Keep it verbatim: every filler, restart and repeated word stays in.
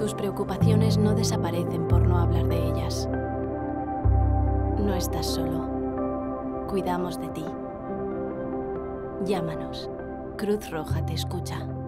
Tus preocupaciones no desaparecen por no hablar de ellas. No estás solo. Cuidamos de ti. Llámanos. Cruz Roja te escucha.